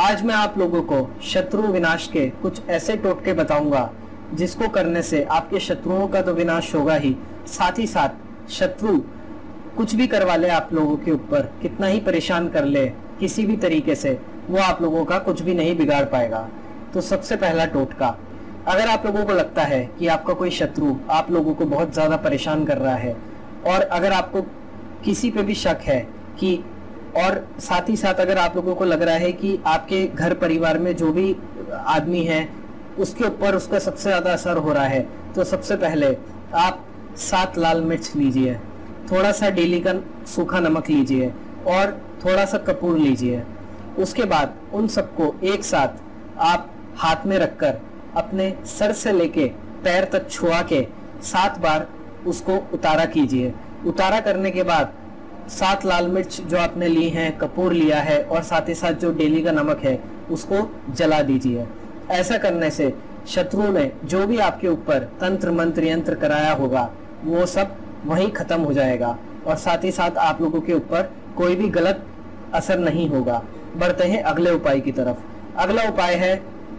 आज मैं आप लोगों को शत्रु विनाश के कुछ ऐसे टोटके बताऊंगा जिसको करने से आपके शत्रुओं का तो विनाश होगा ही, साथ ही साथ शत्रु कुछ भी करवा ले आप लोगों के ऊपर, कितना ही परेशान कर ले किसी भी तरीके से, वो आप लोगों का कुछ भी नहीं बिगाड़ पाएगा। तो सबसे पहला टोटका, अगर आप लोगों को लगता है कि आपका कोई शत्रु आप लोगों को बहुत ज्यादा परेशान कर रहा है और अगर आपको किसी पे भी शक है कि, और साथ ही साथ अगर आप लोगों को लग रहा है कि आपके घर परिवार में जो भी आदमी है उसके ऊपर उसका सबसे ज्यादा असर हो रहा है, तो सबसे पहले आप 7 लाल मिर्च लीजिए, थोड़ा सा डेली का सूखा नमक लीजिए और थोड़ा सा कपूर लीजिए। उसके बाद उन सबको एक साथ आप हाथ में रखकर अपने सर से लेके पैर तक छुआ के 7 बार उसको उतारा कीजिए। उतारा करने के बाद 7 लाल मिर्च जो आपने ली हैं, कपूर लिया है और साथ ही साथ जो डेली का नमक है उसको जला दीजिए। ऐसा करने से शत्रु ने जो भी आपके ऊपर तंत्र मंत्र यंत्र कराया होगा वो सब वहीं खत्म हो जाएगा और साथ ही साथ आप लोगों के ऊपर कोई भी गलत असर नहीं होगा। बढ़ते हैं अगले उपाय की तरफ। अगला उपाय है,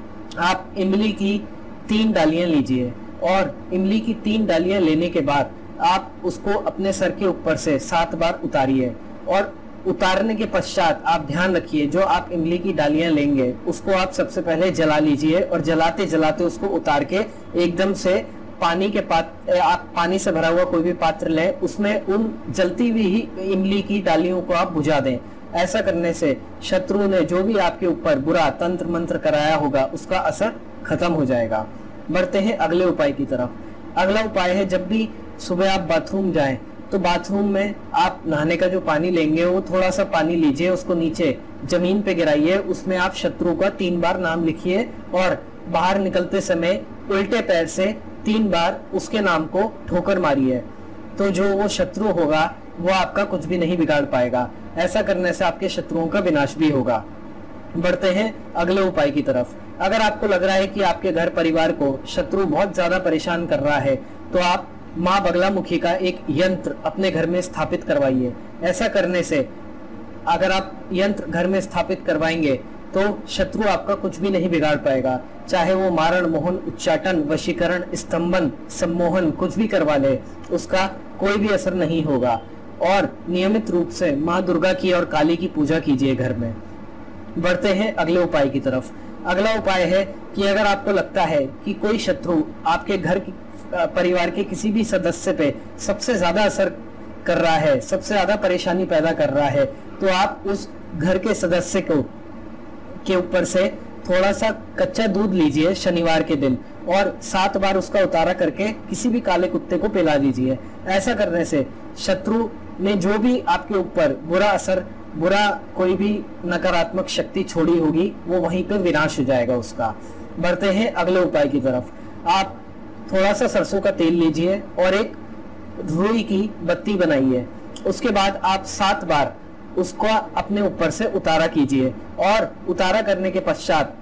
आप इमली की 3 डालियां लीजिए और इमली की 3 डालियां लेने के बाद आप उसको अपने सर के ऊपर से 7 बार उतारिए और उतारने के पश्चात आप ध्यान रखिए जो आप इमली की डालियां लेंगे उसको आप सबसे पहले जला लीजिए और जलाते जलाते उसको उतार के एकदम से पानी के आप पानी से भरा हुआ कोई भी पात्र लें, उसमें उन जलती हुई ही इमली की डालियों को आप बुझा दें। ऐसा करने से शत्रु ने जो भी आपके ऊपर बुरा तंत्र मंत्र कराया होगा उसका असर खत्म हो जाएगा। बढ़ते हैं अगले उपाय की तरफ। अगला उपाय है, जब भी सुबह आप बाथरूम जाएं तो बाथरूम में आप नहाने का जो पानी लेंगे वो थोड़ा सा पानी लीजिए, उसको नीचे जमीन पे गिराइए, उसमें आप शत्रु का 3 बार नाम लिखिए और बाहर निकलते समय उल्टे पैर से 3 बार उसके नाम को ठोकर मारिए। तो जो वो शत्रु होगा वो आपका कुछ भी नहीं बिगाड़ पाएगा। ऐसा करने से आपके शत्रुओं का विनाश भी होगा। बढ़ते हैं अगले उपाय की तरफ। अगर आपको लग रहा है कि आपके घर परिवार को शत्रु बहुत ज्यादा परेशान कर रहा है तो आप माँ बगलामुखी का एक यंत्र अपने घर में स्थापित करवाइए। ऐसा करने से अगर आप यंत्र घर में स्थापित करवाएंगे तो शत्रु आपका कुछ भी नहीं बिगाड़ पाएगा, चाहे वो मारण मोहन उच्चाटन वशीकरण स्तंभन सम्मोहन कुछ भी करवा ले, उसका कोई भी असर नहीं होगा। और नियमित रूप से माँ दुर्गा की और काली की पूजा कीजिए घर में। बढ़ते हैं अगले उपाय की तरफ। अगला उपाय है कि अगर आपको लगता है कि कोई शत्रु आपके घर की परिवार के किसी भी सदस्य पे सबसे ज्यादा असर कर रहा है, सबसे ज्यादा परेशानी पैदा कर रहा है, तो आप उस घर के सदस्य के ऊपर से थोड़ा सा कच्चा दूध लीजिए शनिवार के दिन और 7 बार उसका उतारा करके किसी भी काले कुत्ते को पिला दीजिए। ऐसा करने से शत्रु ने जो भी आपके ऊपर बुरा असर, बुरा कोई भी नकारात्मक शक्ति छोड़ी होगी वो वहीं पे विनाश हो जाएगा उसका। बढ़ते हैं अगले उपाय की तरफ। आप थोड़ा सा सरसों का तेल लीजिए और एक रुई की बत्ती बनाइए। उसके बाद आप 7 बार उसको अपने ऊपर से उतारा कीजिए और उतारा करने के पश्चात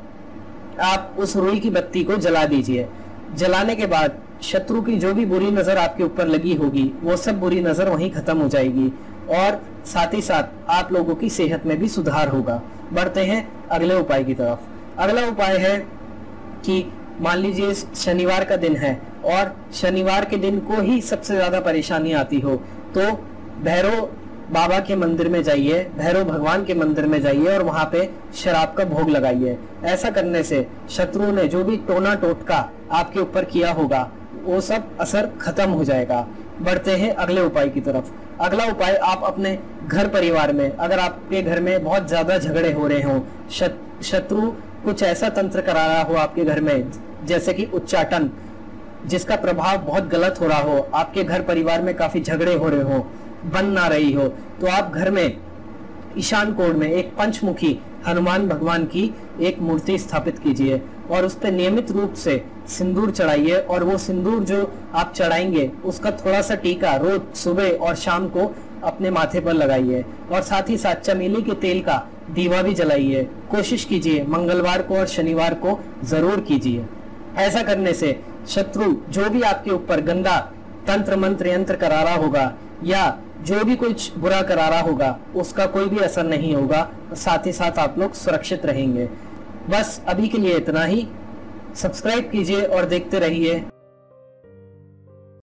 आप उस रुई की बत्ती को जला दीजिए। जलाने के बाद शत्रु की जो भी बुरी नजर आपके ऊपर लगी होगी वो सब बुरी नजर वहीं खत्म हो जाएगी और साथ ही साथ आप लोगों की सेहत में भी सुधार होगा। बढ़ते हैं अगले उपाय की तरफ। अगला उपाय है कि मान लीजिए शनिवार का दिन है और शनिवार के दिन को ही सबसे ज्यादा परेशानी आती हो तो भैरव बाबा के मंदिर में जाइए, भैरव भगवान के मंदिर में जाइए और वहां पे शराब का भोग लगाइए। ऐसा करने से शत्रु ने जो भी टोना टोटका आपके ऊपर किया होगा वो सब असर खत्म हो जाएगा। बढ़ते हैं अगले उपाय की तरफ। अगला उपाय, आप अपने घर परिवार में, अगर आपके घर में बहुत ज्यादा झगड़े हो रहे हो, शत्रु कुछ ऐसा तंत्र करा रहा हो आपके घर में जैसे कि उच्चाटन जिसका प्रभाव बहुत गलत हो रहा हो, आपके घर परिवार में काफी झगड़े हो रहे हो, बन ना रही हो, तो आप घर में ईशान कोण में एक पंचमुखी हनुमान भगवान की एक मूर्ति स्थापित कीजिए और उस पर नियमित रूप से सिंदूर चढ़ाइए और वो सिंदूर जो आप चढ़ाएंगे उसका थोड़ा सा टीका रोज सुबह और शाम को अपने माथे पर लगाइए और साथ ही साथ चमेली के तेल का दीवा भी जलाइए। कोशिश कीजिए मंगलवार को और शनिवार को जरूर कीजिए। ऐसा करने से शत्रु जो भी आपके ऊपर गंदा तंत्र मंत्र यंत्र करा रहा होगा या जो भी कुछ बुरा करा रहा होगा उसका कोई भी असर नहीं होगा, साथ ही साथ आप लोग सुरक्षित रहेंगे। बस अभी के लिए इतना ही। सब्सक्राइब कीजिए और देखते रहिए।